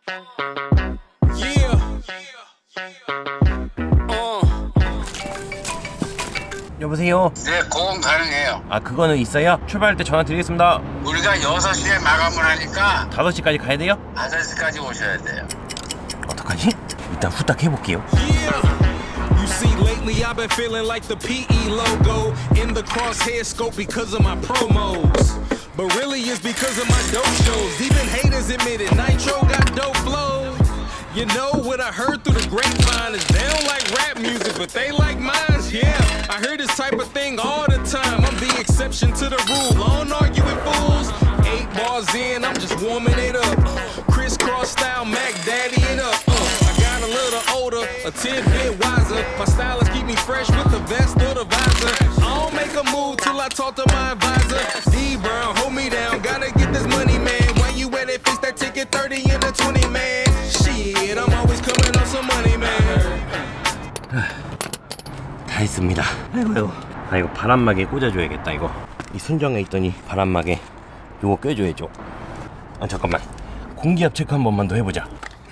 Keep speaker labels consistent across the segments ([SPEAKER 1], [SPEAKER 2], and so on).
[SPEAKER 1] 여보세요?
[SPEAKER 2] 네, 고금 가능해요.
[SPEAKER 1] 아, 그거는 있어요? 출발할 때 전화 드리겠습니다.
[SPEAKER 2] 우리가 6시에 마감을 하니까
[SPEAKER 1] 5시까지 가야 돼요?
[SPEAKER 2] 5시까지 오셔야 돼요.
[SPEAKER 1] 어떡하지? 일단 후딱 해볼게요.
[SPEAKER 3] You see, lately I've been feeling like the PE logo in the crosshair scope because of my promos. But really it's because of my dope shows. Even haters admit it, Nitro got dope flows. You know what I heard through the grapevine is they don't like rap music, but they like mine, yeah. I heard this type of thing all the time. I'm the exception to the rule. I don't argue with fools. 8 bars in, I'm just warming it up. Crisscross style, Mac Daddy it up. I got a little older, a 10-bit wiser. My stylists keep me fresh with the vest or the visor. I don't make a move till I talk to my advisor. D Brown, hold me down, gotta get this money, man. Why you at it? Fix that ticket 30 and a 20, man. Shit, I'm always coming on some money, man.
[SPEAKER 1] 다 했습니다. 아이고. 아, 이거 바람막에 꽂아줘야겠다. 이거 이 순정에 있더니 바람막에 요거 껴줘야죠. 아, 잠깐만, 공기압 체크 한 번만 더 해보자.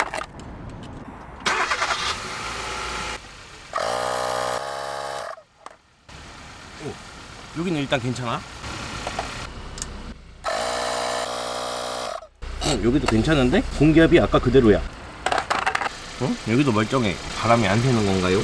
[SPEAKER 1] 오, 여기는 일단 괜찮아. 여기도 괜찮은데? 공기압이 아까 그대로야. 여기도 멀쩡해. 바람이 안 새는 건가요?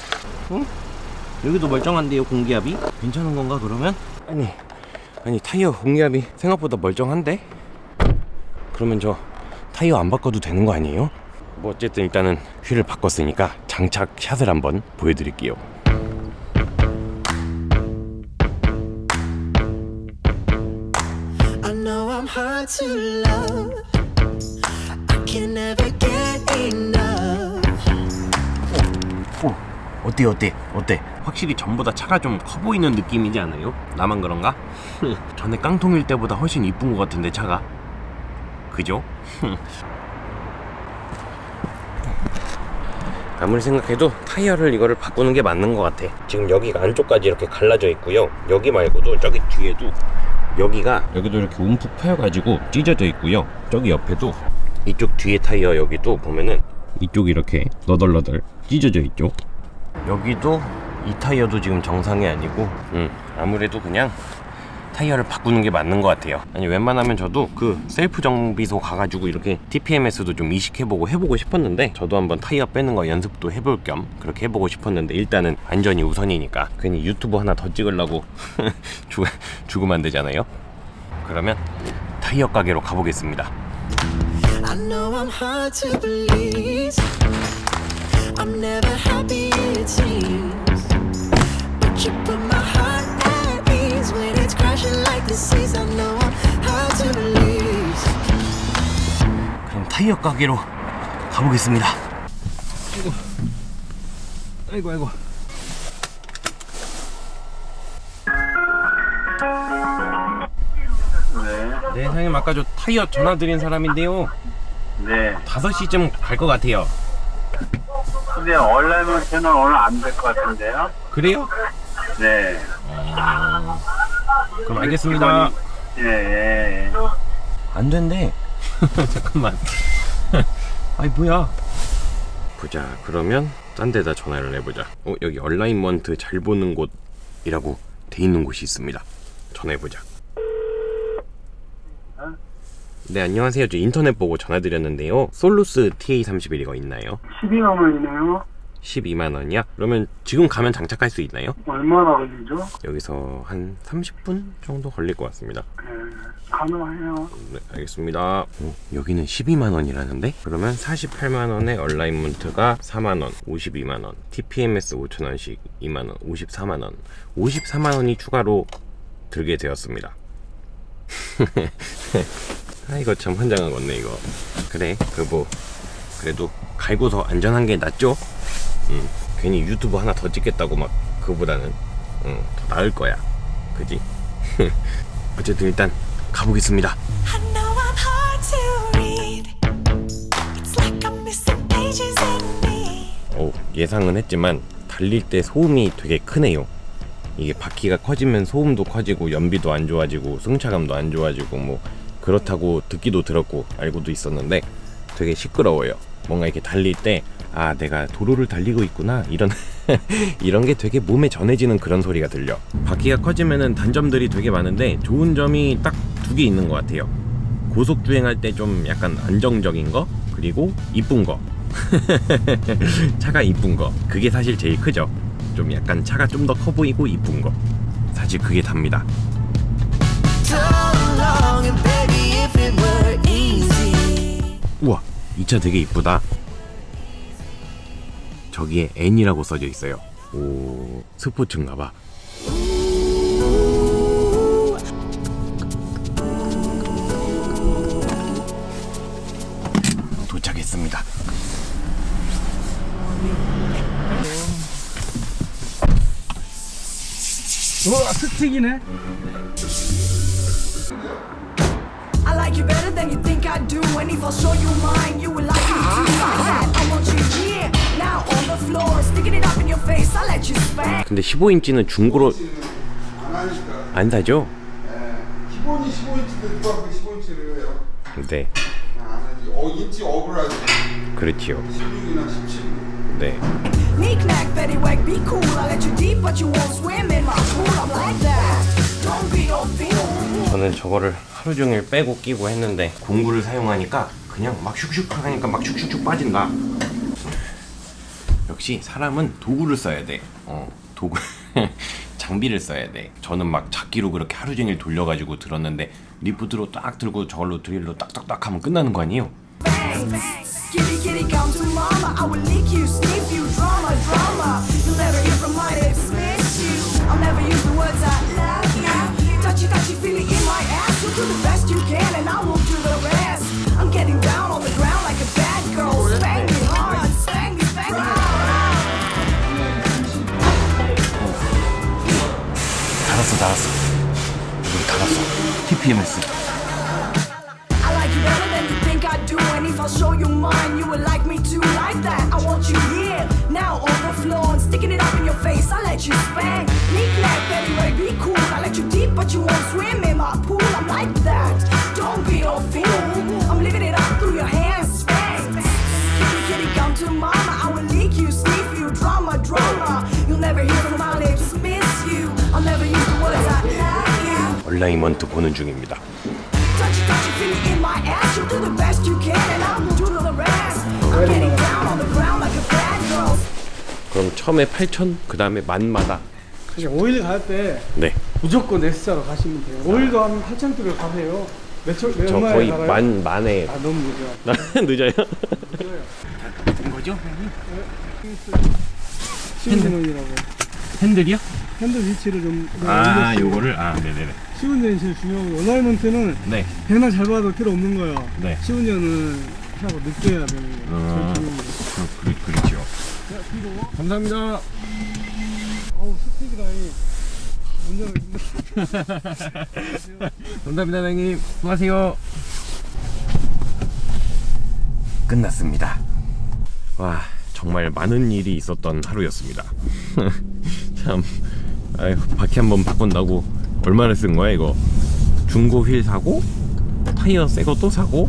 [SPEAKER 1] 여기도 멀쩡한데요, 공기압이? 괜찮은 건가, 그러면? 아니 타이어 공기압이 생각보다 멀쩡한데? 그러면 저 타이어 안 바꿔도 되는 거 아니에요? 뭐 어쨌든 일단은 휠을 바꿨으니까 장착 샷을 한번 보여드릴게요.
[SPEAKER 4] I know I'm hard to love. I can never get enough.
[SPEAKER 1] 어때? 확실히 전보다 차가 좀 커 보이는 느낌이지 않아요? 나만 그런가? 전에 깡통일 때보다 훨씬 이쁜 것 같은데, 차가. 그죠? 아무리 생각해도 타이어를 이거를 바꾸는 게 맞는 것 같아. 지금 여기가 안쪽까지 이렇게 갈라져 있고요. 여기 말고도 저기 뒤에도 여기도 이렇게 움푹 파여가지고 찢어져 있고요. 저기 옆에도 이쪽 뒤에 타이어 여기도 보면은 이쪽이 이렇게 너덜너덜 찢어져 있죠. 여기도 이 타이어도 지금 정상이 아니고 아무래도 그냥 타이어를 바꾸는 게 맞는 것 같아요. 아니, 웬만하면 저도 그 셀프 정비소 가가지고 이렇게 TPMS도 좀 이식해보고 해보고 싶었는데, 저도 한번 타이어 빼는 거 연습도 해볼 겸 그렇게 해보고 싶었는데, 일단은 안전이 우선이니까 괜히 유튜브 하나 더 찍으려고 죽으면 안 되잖아요. 그러면 타이어 가게로 가보겠습니다.
[SPEAKER 4] I know I'm hard to please. I'm never happy it seems. But you put my heart at ease when it's crashing like the seas. I know I'm hard to please.
[SPEAKER 1] 그럼 타이어 가게로 가보겠습니다. 아이고. 네, 사장님, 아까 저 타이어 전화 드린 사람인데요.
[SPEAKER 2] 네.
[SPEAKER 1] 5시쯤 갈 것 같아요.
[SPEAKER 2] 근데 얼라이먼트는 오늘 안 될 것 같은데요?
[SPEAKER 1] 그래요?
[SPEAKER 2] 네.
[SPEAKER 1] 그럼 알겠습니다.
[SPEAKER 2] 예.
[SPEAKER 1] 안 된대. 잠깐만. 아이, 뭐야. 보자. 그러면 딴 데다 전화를 해보자. 여기 얼라이먼트 잘 보는 곳이라고 돼 있는 곳이 있습니다. 전화해보자. 네, 안녕하세요. 저 인터넷 보고 전화드렸는데요. 솔루스 TA31이가 있나요?
[SPEAKER 5] 12만 원이네요.
[SPEAKER 1] 12만 원이요? 그러면 지금 가면 장착할 수 있나요?
[SPEAKER 5] 얼마나 걸리죠?
[SPEAKER 1] 여기서 한 30분 정도 걸릴 것 같습니다.
[SPEAKER 5] 네, 가능해요.
[SPEAKER 1] 네, 알겠습니다. 여기는 12만 원이라는데? 그러면 48만 원에 얼라이먼트가 4만 원, 52만 원, TPMS 5천 원씩 2만 원, 54만 원, 54만 원이 추가로 들게 되었습니다. 아, 이거 참 환장한 건네, 이거. 그래, 그래도 갈고서 안전한 게 낫죠? 괜히 유튜브 하나 더 찍겠다고 막 그거보다는 더 나을 거야. 그지? 어쨌든 일단 가보겠습니다.
[SPEAKER 4] I know I'm hard to read. It's like I'm missing pages in me.
[SPEAKER 1] 예상은 했지만 달릴 때 소음이 되게 크네요. 이게 바퀴가 커지면 소음도 커지고 연비도 안 좋아지고 승차감도 안 좋아지고 뭐 그렇다고 듣기도 들었고 알고도 있었는데, 되게 시끄러워요. 뭔가 이렇게 달릴 때 아 내가 도로를 달리고 있구나 이런 이런 게 되게 몸에 전해지는 그런 소리가 들려. 바퀴가 커지면은 단점들이 되게 많은데 좋은 점이 딱 두 개 있는 것 같아요. 고속 주행할 때 좀 약간 안정적인 거, 그리고 이쁜 거. 차가 이쁜 거, 그게 사실 제일 크죠. 좀 약간 차가 좀 더 커 보이고 이쁜 거, 사실 그게 답니다. 우와, 이 차 되게 이쁘다. 저기에 N이라고 써져 있어요. 오, 스포츠인가봐. 도착했습니다.
[SPEAKER 5] 우와, 스틱이네.
[SPEAKER 4] I like you better than you think I do. And if I'll show you mine, you will like me too. Like that, I want you here, now on the floor, sticking it up in your face. I'll let you spank.
[SPEAKER 1] 근데 15인치는 중고로 안 사죠?
[SPEAKER 6] 기본이 15인치인데 누가 그 15인치를 해요?
[SPEAKER 1] 네,
[SPEAKER 6] 안 하지. 인치 업을 하지.
[SPEAKER 1] 그렇지요.
[SPEAKER 6] 16이나 17.
[SPEAKER 1] 네.
[SPEAKER 4] Knick-knack, paddywhack, be cool. I'll let you deep, but you won't swim in my pool. I'm like that. Don't be no fool.
[SPEAKER 1] 저는 저거를 하루 종일 빼고 끼고 했는데 공구를 사용하니까 그냥 막 슉슉 하니까 막 슉슉슉 빠진다. 역시 사람은 도구를 써야 돼. 도구 장비를 써야 돼. 저는 막 작기로 그렇게 하루 종일 돌려가지고 들었는데 리프트로 딱 들고 저걸로 드릴로 딱딱딱 하면 끝나는 거 아니에요?
[SPEAKER 4] Kitty, kitty, come to mama. I will lick you, sniff you, drama, drama. You'll never hear from my lips, miss you. I'll never use the words I love you. Touchy, touchy, feeling in my ass. You'll do the best you can, and I will do the rest. I'm getting down on the ground like a bad girl. Spank me hard, spank me, spank me hard.
[SPEAKER 1] 달았어. 우리 달았어. TPMS.
[SPEAKER 4] I like you better than you think I do. And if I'll show you mine, you will like me too. Like that, I want you here, now on the floor, and sticking it up in your face. I'll let you spank. Knick-knack, anyway, be cool. I'll let you deep, but you won't swim in my pool. I'm like that. Don't be no fool. I'm living it up through your hands. Spank. Kitty, kitty, come to mama. I will lick you, sniff you, drama, drama. You'll never hear from my lips, miss you. I'll never use the words I love you.
[SPEAKER 1] 얼라이먼트 보는 중입니다.
[SPEAKER 4] Touchy, touchy, feeling in my ass. You'll do the best you can, and I will do the rest. I'm getting down on the ground like a bad girl.
[SPEAKER 1] 그럼 처음에 8,000, 그 다음에 만마다.
[SPEAKER 5] 사실 오일 갈 때
[SPEAKER 1] 네.
[SPEAKER 5] 무조건 S자로 가시면 돼요. 오일도 한 8,000km 가세요. 몇
[SPEAKER 1] 저
[SPEAKER 5] 얼마에
[SPEAKER 1] 거의
[SPEAKER 5] 갈아요?
[SPEAKER 1] 만에.
[SPEAKER 5] 아, 너무 늦어.
[SPEAKER 1] 늦어요?
[SPEAKER 5] 늦어요.
[SPEAKER 1] 된 거죠?
[SPEAKER 5] 시운전이라고.
[SPEAKER 1] 핸들이요?
[SPEAKER 5] 핸들 위치를 좀.
[SPEAKER 1] 아, 요거를? 아, 네네네.
[SPEAKER 5] 시운전이 제일 중요하고, 얼라이먼트는
[SPEAKER 1] 네.
[SPEAKER 5] 배나 잘 봐도 필요 없는 거예요.
[SPEAKER 1] 네.
[SPEAKER 5] 시운전은 하고 느껴야 되는 거예요. 제일 중요한 거.
[SPEAKER 1] 그렇죠.
[SPEAKER 5] 자, 뒤로.
[SPEAKER 1] 감사합니다.
[SPEAKER 5] 어우, 스틱이라니. 운전을.
[SPEAKER 1] 감사합니다, 사장님. 수고하세요. 끝났습니다. 와, 정말 많은 일이 있었던 하루였습니다. 참, 아유, 바퀴 한번 바꾼다고 얼마나 쓴 거야 이거? 중고 휠 사고, 타이어 새 것도 사고.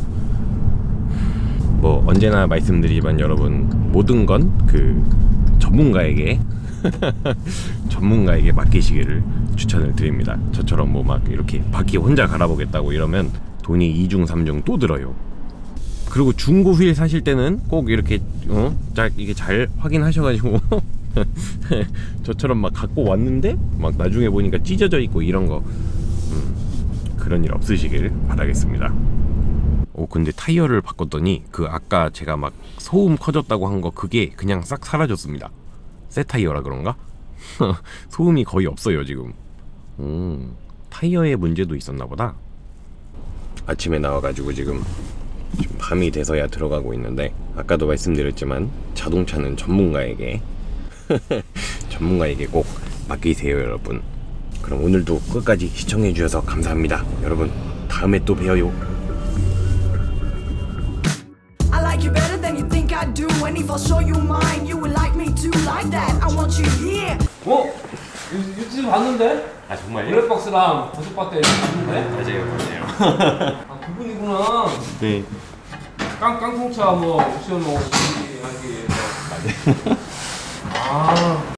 [SPEAKER 1] 뭐 언제나 말씀드리지만 여러분, 모든 건 그 전문가에게 전문가에게 맡기시기를 추천을 드립니다. 저처럼 뭐 막 이렇게 바퀴 혼자 갈아보겠다고 이러면 돈이 2중 3중 또 들어요. 그리고 중고 휠 사실 때는 꼭 이렇게 이게 잘 확인하셔가지고 저처럼 막 갖고 왔는데 막 나중에 보니까 찢어져 있고 이런 거 그런 일 없으시길 바라겠습니다. 근데 타이어를 바꿨더니 그 아까 제가 막 소음 커졌다고 한 거 그게 그냥 싹 사라졌습니다. 새 타이어라 그런가? 소음이 거의 없어요 지금. 타이어에 문제도 있었나 보다. 아침에 나와가지고 지금 밤이 돼서야 들어가고 있는데, 아까도 말씀드렸지만 자동차는 전문가에게 전문가에게 꼭 맡기세요 여러분. 그럼 오늘도 끝까지 시청해 주셔서 감사합니다. 여러분, 다음에 또 봬요.
[SPEAKER 4] I like you better than you think I do. And if I'll show you mine, you will like me too. Like that, I want you here.
[SPEAKER 7] 유튜브 봤는데?
[SPEAKER 1] 아 정말요?
[SPEAKER 7] 블랙박스랑 버섯밭에 봤는데?
[SPEAKER 1] 맞아요.
[SPEAKER 7] 아 그분이구나.
[SPEAKER 1] 네.
[SPEAKER 7] 깡통차 뭐 옵션 뭐 하기 위해서. 아.